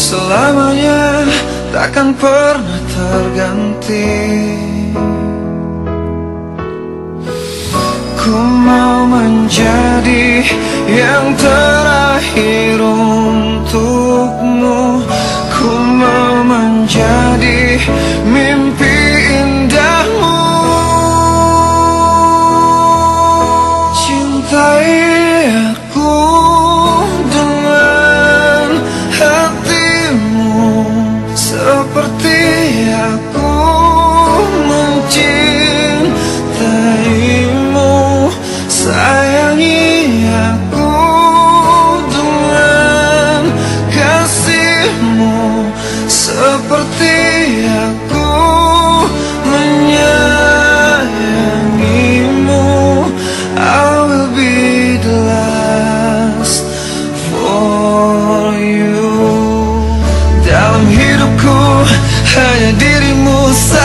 selamanya takkan pernah terganti. Ku mau menjadi yang terakhir untukmu. Ku mau menjadi mimpi indahmu. Cintai aku dengan hatimu seperti aku mencintaimu. Sayangi aku dengan kasihmu seperti aku menyayangimu. I will be the last for you. Dalam hidupku hanya dirimu saja